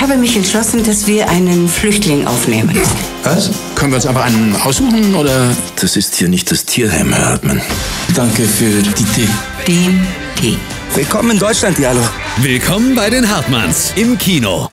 habe mich entschlossen, dass wir einen Flüchtling aufnehmen. Was? Können wir uns einfach einen aussuchen, oder? Das ist hier nicht das Tierheim, Herr Hartmann. Danke für die Tee. Den Tee. Willkommen in Deutschland, Diallo. Willkommen bei den Hartmanns im Kino.